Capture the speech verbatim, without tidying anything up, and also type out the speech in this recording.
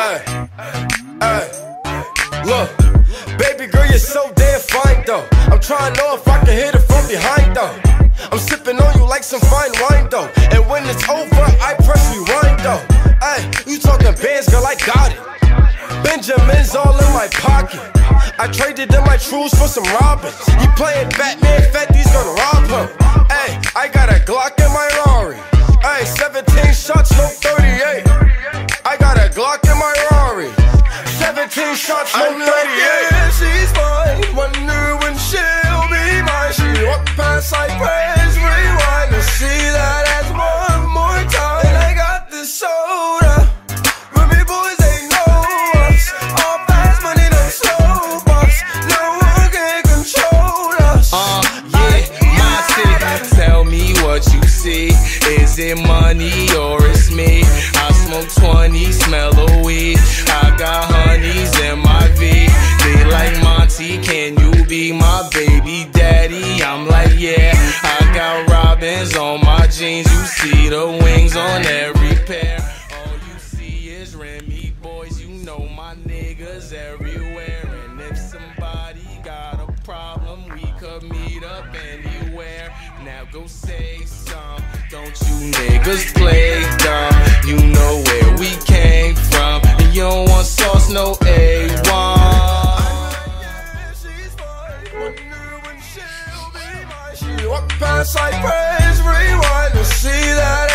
Hey, hey, look, baby girl, you're so damn fine though. I'm trying to know if I can hit it from behind though. I'm sipping on you like some fine wine though. And when it's over, I press rewind though. Hey, you talking bands, girl, I got it. Benjamin's all in my pocket. I traded in my trues for some robins. He playing Batman, Fetty's gonna rob him. Hey, I got a Glock in my Rari. Hey, seventeen shots, no thirty-eight. I got a Glock in my Rari. seventeen shots, no thirty-eight. Yeah, she's fine. Wonder when she'll be mine. She walk past like praise, rewind to see that ass one more time. And I got this soda. Remy boys, they know us. All fast money, no slow bucks. No one can control us. Uh, yeah, my city. Tell me what you see. Is it money or it's me? I smoke twenty, smell of weed. I got honeys in my V. They like Monty, can you be my baby daddy? I'm like, yeah. I got robins on my jeans. You see the wings on every pair. All you see is Remy boys. You know my niggas everywhere. And if somebody got a problem, we could meet up anywhere. Now go say some. Don't you niggas play dumb. You know where we came from. And you don't want sauce, no A one. She walk past like praise, rewind to see that